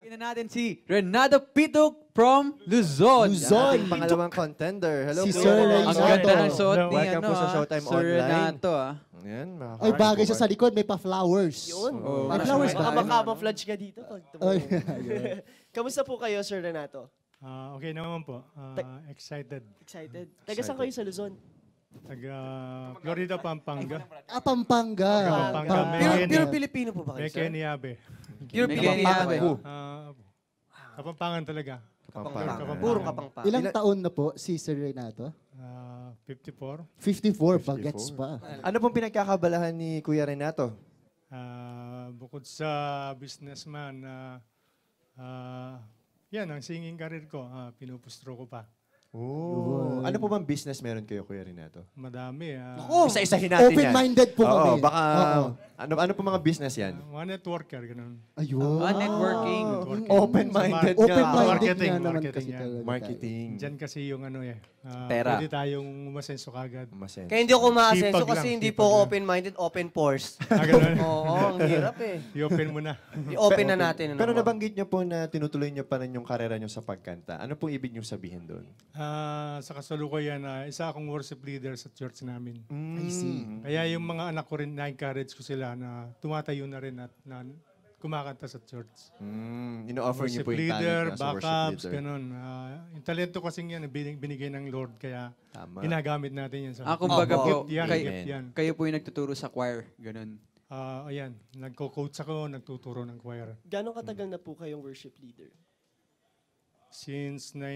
Tingnan natin si Renato Pituk from Luzon. Ating pangalawang contender. Hello, Si Kuya Sir Renato. Ang ganda ng suot ni Welcome po sa Showtime Sir Online. Renato. Ayan, Ay, bagay siya sa likod. May pa-flowers. Yun. Oh. May flowers Baka ba? makamouflage ka dito. Pag Ay, Kamusta po kayo, Sir Renato? Okay naman po. Excited. Excited? Taga saan kayo sa Luzon? Taga Florida, Pampanga. Pampanga. Pampanga. Pure Pilipino po ba kayo, May sir? Kenyabe. Pure May Pilipino. Kenyabe. Kapampangan talaga. Kapampangan. Puro kapangpa. Ilang taon na po si Sir Renato? 54. 54, bagets pa. Ano pong pinagkakabalahan ni Kuya Renato? Bukod sa businessman, yan, ang singing career ko, pinupustro ko pa. Oh. Ano po bang business meron kayo, Kuya Renato? Madami. Isa-isahin natin yan. Open-minded po Oo, kami. baka, Oo. ano po mga business yan? Mga networker, ganun. Ayun. Networking. Open-minded Open-minded Marketing, nga naman marketing kasi yan. talaga. Marketing. Diyan kasi yung ano Pera. pwede tayong umasenso kagad. Masense. Kaya hindi ako ma-asenso Sipag kasi lang, hindi sipag po ako lang. open-minded, open pores. Ganun. Oo, ang hirap eh. I-open mo na. I-open na natin. Pero nabanggit niyo po na tinutuloy niyo pa rin yung karera niyo sa pagkanta. Ano pong ibig niyo sabihin doon? Sa kasalukuyan, isa akong worship leader sa church namin. I see. Kaya yung mga anak ko rin, na-encourage ko sila na tumatayo na rin at na kumakanta sa church. Ino-offer niyo Worship po yung leader, talent na sa worship backups, leader. ganun. Yung talento kasing yan, binigay ng Lord, kaya Tama. ginagamit natin yan sa Kumbaga po, gift yan, kay- gift yan. kayo po yung nagtuturo sa choir. Ganun. Ayan, nagko-coach ako, nagtuturo ng choir. Gano'ng katagal na po kayong worship leader? Since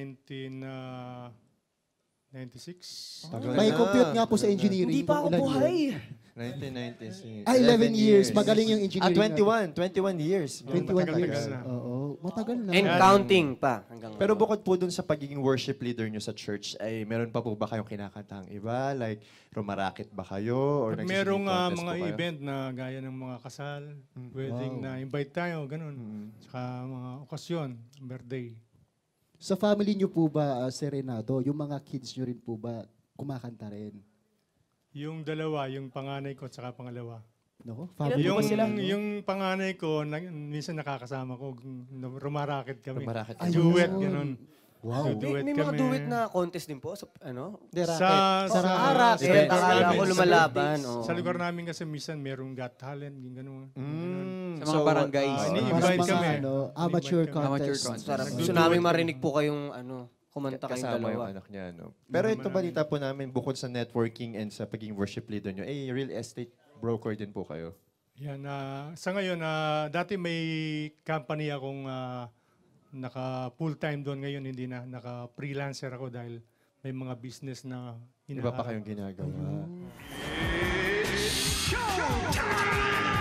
1996. May compute nga po sa engineering. Hindi pa ako Ilan buhay. yun? 1996. Ay, 11 years. Magaling yung engineering. 21 years. 21 Matagal years. na. Oo, matagal na. And counting pa. Hanggang Pero bukod po dun sa pagiging worship leader nyo sa church, ay meron pa po ba kayong kinakantahang iba? Like, rumarakit ba kayo? Or Pag nagsisinging merong contest mga po kayo? event na gaya ng mga kasal, wedding Wow. na invite tayo, ganun. Saka mga okasyon, birthday. Sa family niyo po ba, Sir Renato, yung mga kids niyo rin po ba kumakanta rin? Yung dalawa, yung panganay ko at saka pangalawa. No? Yung, ba sila? yung panganay ko, minsan nakakasama ko, rumarakit kami. Rumarakit. Duet, ganun. Wow. Duet May mga kami. duet na contest din po? Sa, ano? Sa racket. events Akala namin, ko sa lumalaban. birthdays. Oo. Sa lugar namin kasi minsan merong got talent, yung ganun. Sa mga barangays. Ini-invite Mas kami. mga amateur Ini-invite kami. Amateur contest. contest. Sarap. Nagduduet Gusto namin kami. marinig po kayong kumanta kayong Kasama yung dalawa. anak niya, no? Pero ito balita po namin, bukod sa networking and sa pagiging worship leader nyo, real estate broker din po kayo. Yan, sa ngayon, dati may company akong naka full-time doon. Ngayon, hindi na. Naka-freelancer ako dahil may mga business na Iba pa kayong ginagawa.